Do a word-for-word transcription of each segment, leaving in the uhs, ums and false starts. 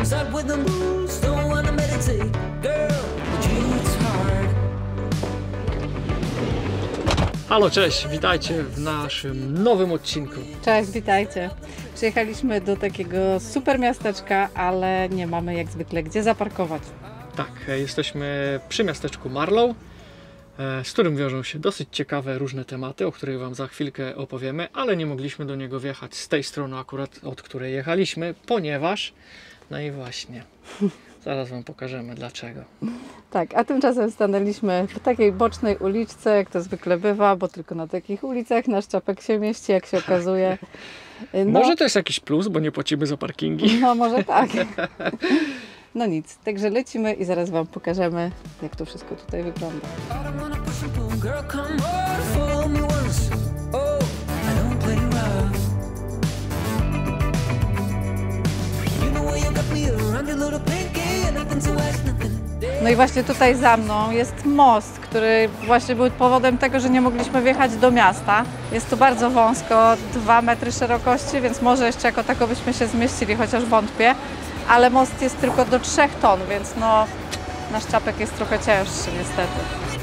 Halo, cześć, witajcie w naszym nowym odcinku. Cześć, witajcie. Przyjechaliśmy do takiego super miasteczka, ale nie mamy jak zwykle gdzie zaparkować. Tak, jesteśmy przy miasteczku Marlow, z którym wiążą się dosyć ciekawe różne tematy, o których Wam za chwilkę opowiemy, ale nie mogliśmy do niego wjechać z tej strony akurat, od której jechaliśmy, ponieważ, no i właśnie, zaraz Wam pokażemy dlaczego. Tak, a tymczasem stanęliśmy w takiej bocznej uliczce, jak to zwykle bywa, bo tylko na takich ulicach nasz czapek się mieści, jak się okazuje. No, może to jest jakiś plus, bo nie płacimy za parkingi. No może tak. No nic, także lecimy i zaraz Wam pokażemy, jak to wszystko tutaj wygląda. No i właśnie tutaj za mną jest most, który właśnie był powodem tego, że nie mogliśmy wjechać do miasta. Jest tu bardzo wąsko, dwa metry szerokości, więc może jeszcze jako tako byśmy się zmieścili, chociaż wątpię. Ale most jest tylko do trzech ton, więc no nasz czapek jest trochę cięższy niestety.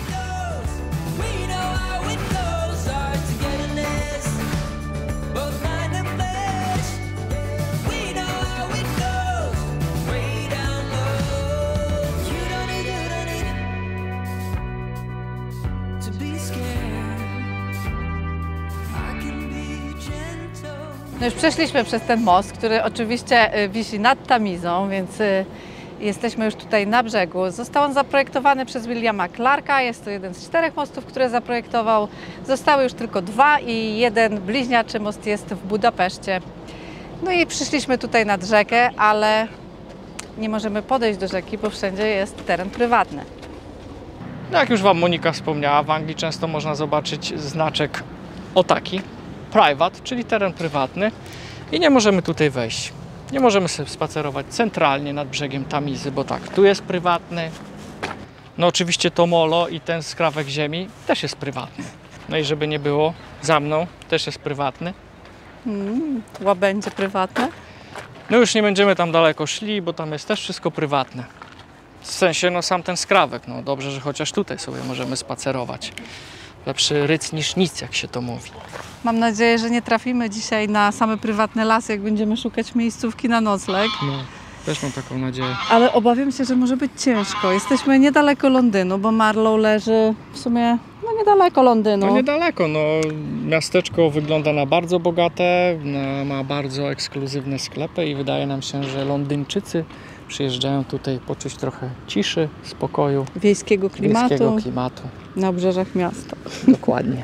No już przeszliśmy przez ten most, który oczywiście wisi nad Tamizą, więc jesteśmy już tutaj na brzegu. Został on zaprojektowany przez Williama Clarka, jest to jeden z czterech mostów, które zaprojektował. Zostały już tylko dwa i jeden bliźniaczy most jest w Budapeszcie. No i przyszliśmy tutaj nad rzekę, ale nie możemy podejść do rzeki, bo wszędzie jest teren prywatny. No jak już Wam Monika wspomniała, w Anglii często można zobaczyć znaczek o taki. Private, czyli teren prywatny i nie możemy tutaj wejść. Nie możemy sobie spacerować centralnie nad brzegiem Tamizy, bo tak, tu jest prywatny. No oczywiście to molo i ten skrawek ziemi też jest prywatny. No i żeby nie było, za mną też jest prywatny. Hmm, łabędzie prywatne? No już nie będziemy tam daleko szli, bo tam jest też wszystko prywatne. W sensie, no sam ten skrawek, no dobrze, że chociaż tutaj sobie możemy spacerować. Lepszy ryc niż nic, jak się to mówi. Mam nadzieję, że nie trafimy dzisiaj na same prywatne lasy, jak będziemy szukać miejscówki na nocleg. No, też mam taką nadzieję. Ale obawiam się, że może być ciężko. Jesteśmy niedaleko Londynu, bo Marlow leży w sumie no niedaleko Londynu. No niedaleko, no miasteczko wygląda na bardzo bogate, na, ma bardzo ekskluzywne sklepy i wydaje nam się, że Londyńczycy przyjeżdżają tutaj poczuć trochę ciszy, spokoju, wiejskiego klimatu, wiejskiego klimatu. Na obrzeżach miasta. Dokładnie.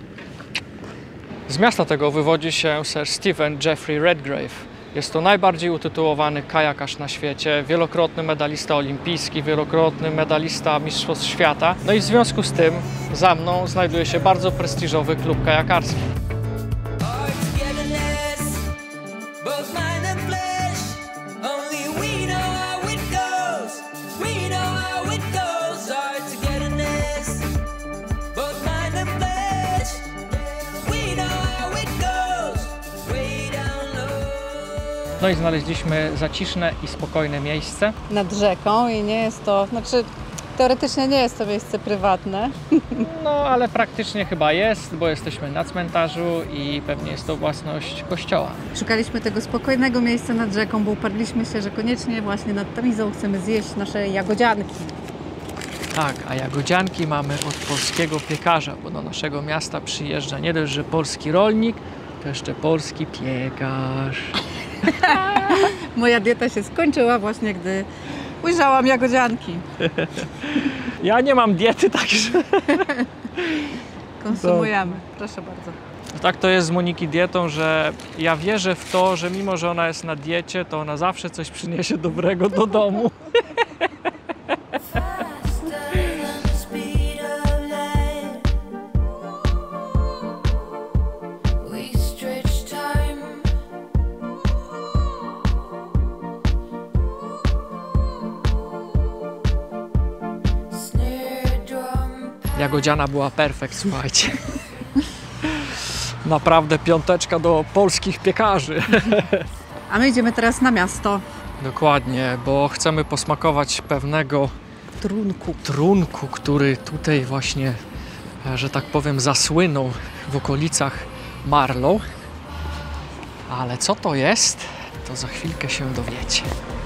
Z miasta tego wywodzi się Sir Stephen Geoffrey Redgrave. Jest to najbardziej utytułowany kajakarz na świecie, wielokrotny medalista olimpijski, wielokrotny medalista Mistrzostw Świata. No i w związku z tym za mną znajduje się bardzo prestiżowy klub kajakarski. No i znaleźliśmy zaciszne i spokojne miejsce. Nad rzeką i nie jest to, znaczy teoretycznie nie jest to miejsce prywatne. No ale praktycznie chyba jest, bo jesteśmy na cmentarzu i pewnie jest to własność kościoła. Szukaliśmy tego spokojnego miejsca nad rzeką, bo uparliśmy się, że koniecznie właśnie nad Tamizą chcemy zjeść nasze jagodzianki. Tak, a jagodzianki mamy od polskiego piekarza, bo do naszego miasta przyjeżdża nie dość, że polski rolnik, to jeszcze polski piekarz. Moja dieta się skończyła właśnie, gdy ujrzałam jagodzianki. Ja nie mam diety, także... Konsumujemy, proszę bardzo. Tak to jest z Moniki dietą, że ja wierzę w to, że mimo, że ona jest na diecie, to ona zawsze coś przyniesie dobrego do domu. Jagodziana była perfekt, słuchajcie. Naprawdę piąteczka do polskich piekarzy. A my idziemy teraz na miasto. Dokładnie, bo chcemy posmakować pewnego Trunku. trunku, który tutaj właśnie, że tak powiem, zasłynął w okolicach Marlow. Ale co to jest, to za chwilkę się dowiecie.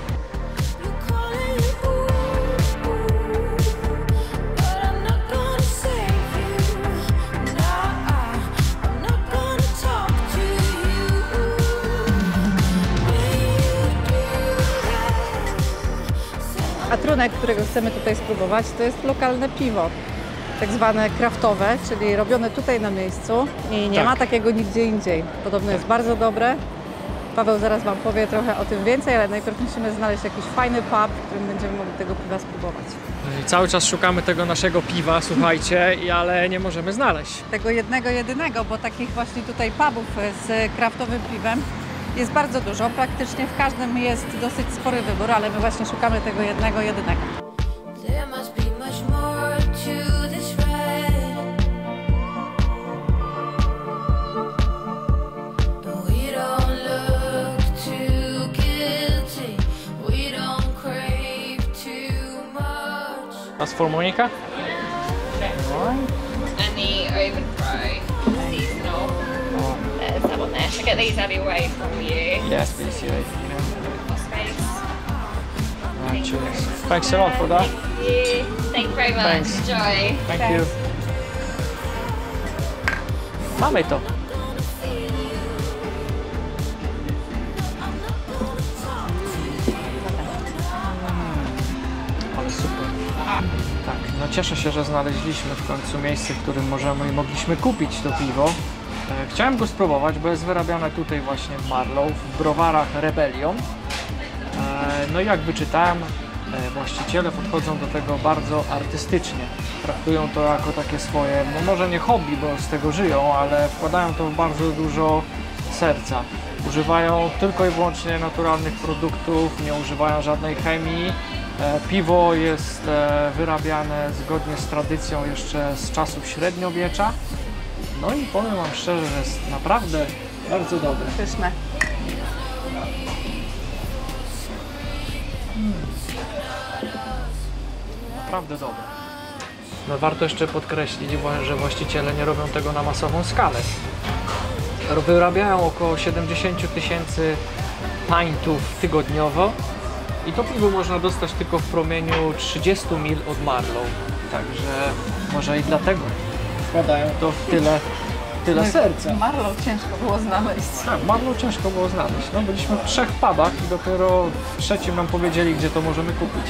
A trunek, którego chcemy tutaj spróbować, to jest lokalne piwo, tak zwane kraftowe, czyli robione tutaj na miejscu i nie Tak. ma takiego nigdzie indziej. Podobno jest bardzo dobre. Paweł zaraz Wam powie trochę o tym więcej, ale najpierw musimy znaleźć jakiś fajny pub, w którym będziemy mogli tego piwa spróbować. I cały czas szukamy tego naszego piwa, słuchajcie, i ale nie możemy znaleźć. Tego jednego, jedynego, bo takich właśnie tutaj pubów z kraftowym piwem jest bardzo dużo. Praktycznie w każdym jest dosyć spory wybór, ale my właśnie szukamy tego jednego, jedynego. There must be much more to this ride. We don't look too guilty. We don't crave too much. That's for Monica? And the oven fry seasonal. There's that one there. So get these out of your way from you. Yes, please. Yeah, yeah. Space. Right, cheers. Thanks a lot for that. Thank you. Thank you very much. Thanks. Enjoy. Thank you. Mamy to. Ale super. Tak, no cieszę się, że znaleźliśmy w końcu miejsce, w którym możemy i mogliśmy kupić to piwo. E, Chciałem go spróbować, bo jest wyrabiane tutaj właśnie w Marlow, w browarach Rebellion. E, No i jak wyczytałem, e, właściciele podchodzą do tego bardzo artystycznie. Traktują to jako takie swoje, no może nie hobby, bo z tego żyją, ale wkładają to w bardzo dużo serca. Używają tylko i wyłącznie naturalnych produktów, nie używają żadnej chemii. E, Piwo jest e, wyrabiane zgodnie z tradycją jeszcze z czasów średniowiecza. No i powiem Wam szczerze, że jest naprawdę bardzo dobre. Pyszne. Naprawdę dobre. No warto jeszcze podkreślić, że właściciele nie robią tego na masową skalę. Wyrabiają około siedemdziesiąt tysięcy pintów tygodniowo i to piwo można dostać tylko w promieniu trzydziestu mil od Marlow. Także może i dlatego wkładają to w tyle, tyle serca. Marlow ciężko było znaleźć. Tak, Marlow ciężko było znaleźć. No, byliśmy w trzech pubach i dopiero w trzecim nam powiedzieli, gdzie to możemy kupić.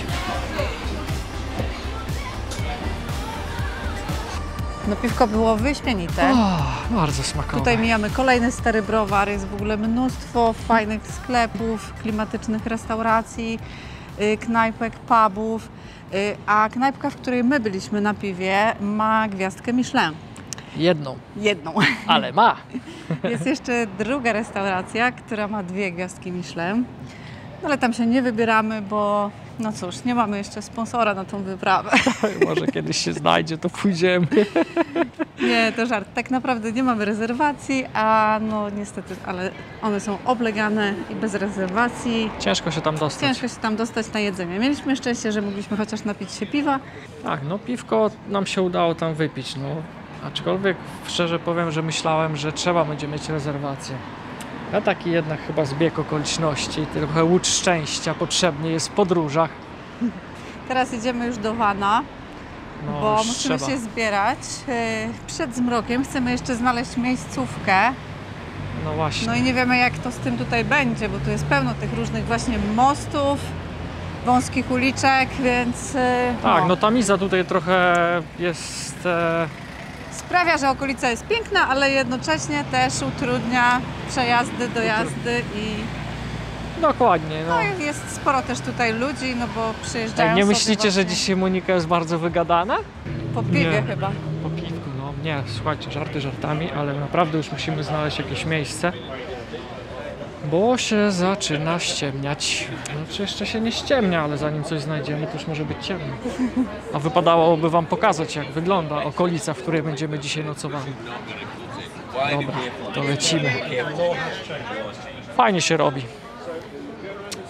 No piwko było wyśmienite. O, bardzo smakowe. Tutaj mijamy kolejny stary browar, jest w ogóle mnóstwo fajnych sklepów, klimatycznych restauracji, y, knajpek, pubów, y, a knajpka, w której my byliśmy na piwie, ma gwiazdkę Michelin. Jedną, Jedną. ale ma. Jest jeszcze druga restauracja, która ma dwie gwiazdki Michelin, no ale tam się nie wybieramy, bo no cóż, nie mamy jeszcze sponsora na tą wyprawę. Może kiedyś się znajdzie, to pójdziemy. Nie, to żart. Tak naprawdę nie mamy rezerwacji, a no niestety, ale one są oblegane i bez rezerwacji. Ciężko się tam dostać. Ciężko się tam dostać na jedzenie. Mieliśmy szczęście, że mogliśmy chociaż napić się piwa. Tak, no piwko nam się udało tam wypić, no. Aczkolwiek szczerze powiem, że myślałem, że trzeba będzie mieć rezerwację. A taki jednak chyba zbieg okoliczności, trochę łódź szczęścia potrzebny jest w podróżach. Teraz idziemy już do Vana, No, bo już musimy trzeba. się zbierać. Yy, Przed zmrokiem chcemy jeszcze znaleźć miejscówkę. No właśnie. No i nie wiemy, jak to z tym tutaj będzie, bo tu jest pełno tych różnych właśnie mostów, wąskich uliczek, więc yy, Tak, no Tamiza tutaj trochę jest... E, sprawia, że okolica jest piękna, ale jednocześnie też utrudnia przejazdy, dojazdy i dokładnie, no. no, i jest sporo też tutaj ludzi, no bo przyjeżdżają Ej, nie sobie myślicie, że właśnie dzisiaj Monika jest bardzo wygadana? po piwie Nie. chyba. Po piwku, no nie, słuchajcie, żarty żartami, ale naprawdę już musimy znaleźć jakieś miejsce, bo się zaczyna ściemniać. Znaczy jeszcze się nie ściemnia, ale zanim coś znajdziemy, to już może być ciemno. A wypadałoby Wam pokazać, jak wygląda okolica, w której będziemy dzisiaj nocowali. Dobra, to lecimy. Fajnie się robi.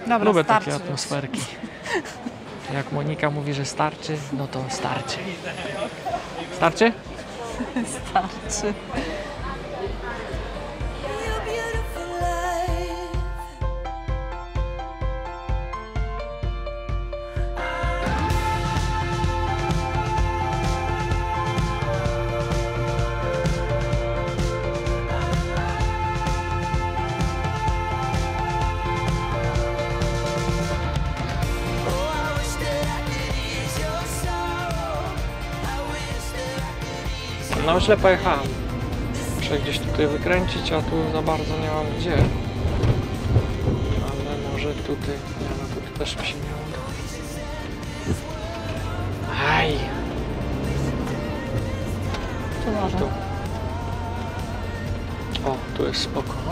Dobra, Lubię starczy takie już. atmosferki. Jak Monika mówi, że starczy, no to starczy. Starczy? Starczy. Your beautiful life. Oh, I wish that I could ease your sorrow. I wish that I could ease. No źle pojechałem. Muszę gdzieś tutaj wykręcić, a tu za bardzo nie mam gdzie. Ale może tutaj, nie no, tu też mi się nie uda. Aj! Tu może. Tu. O, tu jest spoko, no.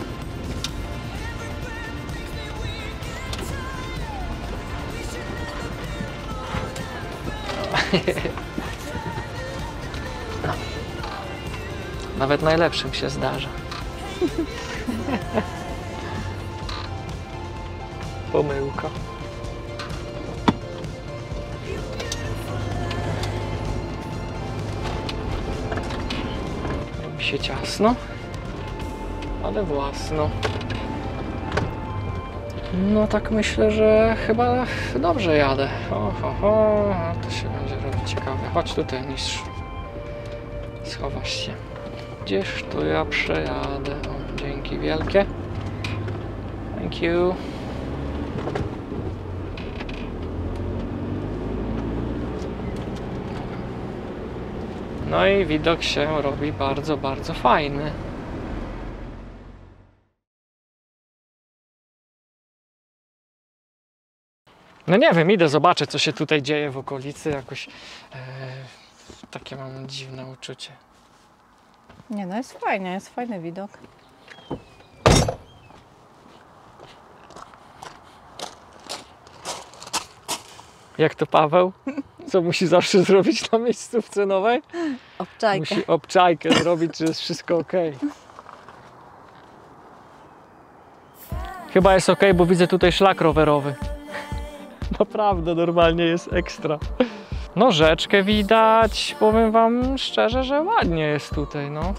No. Nawet najlepszym się zdarza. Pomyłka. Robi się ciasno, ale własno. No tak myślę, że chyba dobrze jadę. O, ho, ho, to się będzie robić ciekawe. Chodź tutaj, mistrz. Schowasz się. Gdzież to ja przejadę? O, dzięki wielkie. Thank you. No i widok się robi bardzo, bardzo fajny. No nie wiem, idę zobaczyć, co się tutaj dzieje w okolicy. Jakoś e, takie mam dziwne uczucie. Nie no, jest fajnie, jest fajny widok. Jak to Paweł? Co musi zawsze zrobić na miejscówce nowej? Obczajkę. Musi obczajkę zrobić, czy jest wszystko ok. Chyba jest ok, bo widzę tutaj szlak rowerowy. Naprawdę, normalnie jest ekstra. No rzeczkę widać, powiem wam szczerze, że ładnie jest tutaj, no.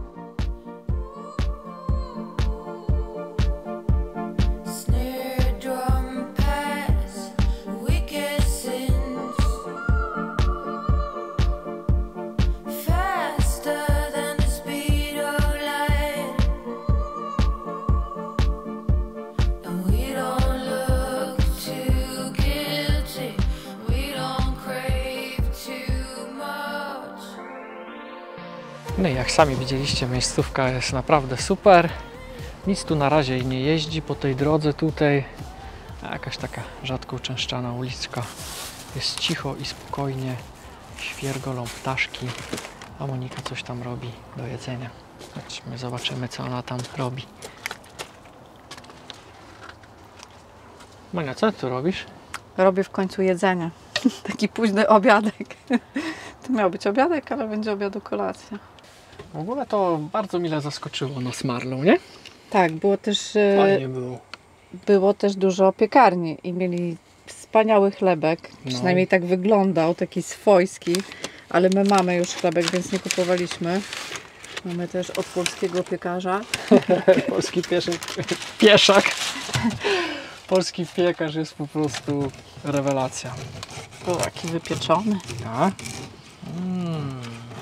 Snare drum pass, wicked sins, faster than the speed of light, and we don't look too guilty, we don't crave too much. No i jak sami widzieliście, miejscówka jest naprawdę super. Nic tu na razie nie jeździ po tej drodze tutaj. Jakaś taka rzadko uczęszczana uliczka. Jest cicho i spokojnie. Świergolą ptaszki. A Monika coś tam robi do jedzenia. Chodźmy, zobaczymy, co ona tam robi. Monia, co ty tu robisz? Robię w końcu jedzenie. Taki późny obiadek. To miał być obiadek, ale będzie obiadu kolacja. W ogóle to bardzo mile zaskoczyło nas Marlą, nie? Tak, było też, e, Fajnie było. było też dużo piekarni i mieli wspaniały chlebek. No. Przynajmniej tak wyglądał, taki swojski. Ale my mamy już chlebek, więc nie kupowaliśmy. Mamy też od polskiego piekarza. Polski pieszak. Pieszak. Polski piekarz jest po prostu rewelacja. Był taki wypieczony. A? Mm.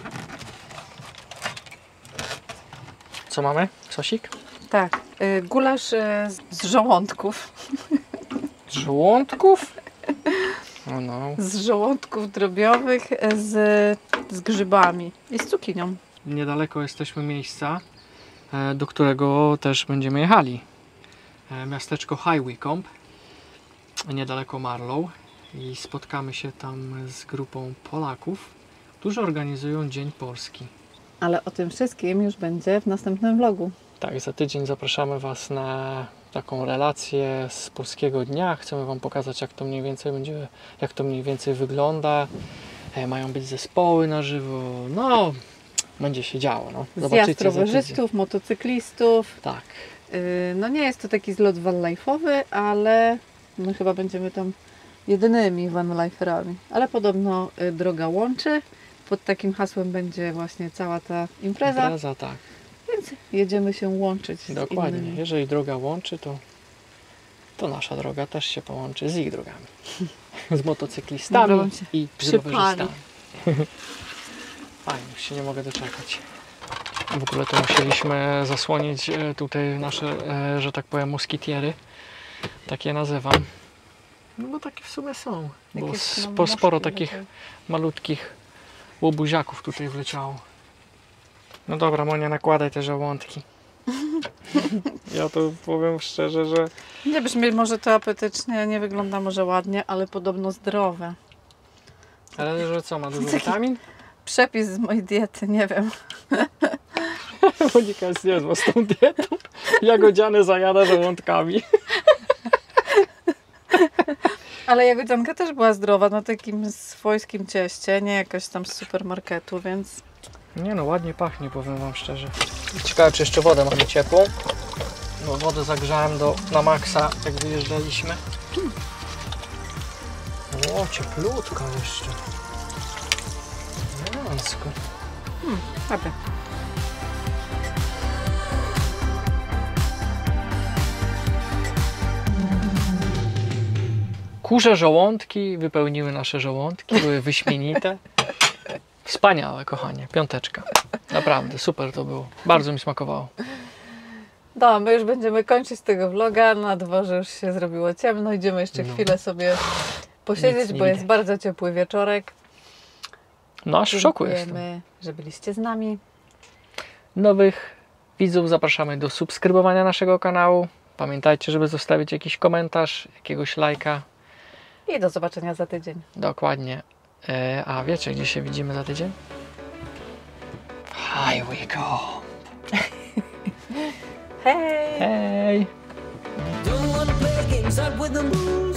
Co mamy? Sosik? Tak, y, gulasz y, z żołądków. Z żołądków? O no. Z żołądków drobiowych y, z, z grzybami i z cukinią. Niedaleko jesteśmy miejsca, e, do którego też będziemy jechali. E, Miasteczko High Wycombe, niedaleko Marlow, i spotkamy się tam z grupą Polaków, którzy organizują Dzień Polski. Ale o tym wszystkim już będzie w następnym vlogu. Tak, za tydzień zapraszamy Was na taką relację z polskiego dnia. Chcemy Wam pokazać, jak to mniej więcej będzie, jak to mniej więcej wygląda. E, mają być zespoły na żywo. No, będzie się działo. No. Zjazd Zobaczycie za tydzień. rowerzystów, motocyklistów. Tak. Yy, no nie jest to taki zlot vanlife'owy, ale my chyba będziemy tam jedynymi vanliferami. Ale podobno y, droga łączy. Pod takim hasłem będzie właśnie cała ta impreza, Impreza, tak. więc jedziemy się łączyć z Dokładnie. innymi. Jeżeli droga łączy, to, to nasza droga też się połączy z ich drogami. Z motocyklistami Dobra, wam się i z przypali. rowerzystami. Fajnie, już się nie mogę doczekać. W ogóle to musieliśmy zasłonić e, tutaj nasze, e, że tak powiem, moskitiery. Tak je nazywam. No bo takie w sumie są. Bo Jakieś, no, spo, sporo moszki takich latają. malutkich łobuziaków tutaj wleciało. No dobra, Monia, nakładaj te żołądki. Ja to powiem szczerze, że Nie brzmi może to apetycznie, nie wygląda może ładnie, ale podobno zdrowe. ale że co, ma dużo witamin? Przepis z mojej diety, nie wiem. Monika jest niezła z tą dietą. Jagodziane zajada żołądkami. Ale jagodzianka też była zdrowa, na takim swojskim cieście, nie jakoś tam z supermarketu, więc... Nie no, ładnie pachnie, powiem wam szczerze. Ciekawe, czy jeszcze wodę mamy ciepłą. No wodę zagrzałem do, na maksa, jak wyjeżdżaliśmy. O, cieplutka jeszcze. Elegancko. Dobra. Kurze żołądki wypełniły nasze żołądki, były wyśmienite. Wspaniałe, kochanie, piąteczka. Naprawdę, super to było. Bardzo mi smakowało. No, my już będziemy kończyć tego vloga, na dworze już się zrobiło ciemno, idziemy jeszcze No. chwilę sobie posiedzieć, Nic nie bo jest widać. bardzo ciepły wieczorek. No aż w szoku jestem. Dziękujemy, że byliście z nami. Nowych widzów zapraszamy do subskrybowania naszego kanału. Pamiętajcie, żeby zostawić jakiś komentarz, jakiegoś lajka. I do zobaczenia za tydzień. Dokładnie. E, a wiecie, gdzie się widzimy za tydzień? Here we go. Hej! Hej! Don't wanna play games up with the moves.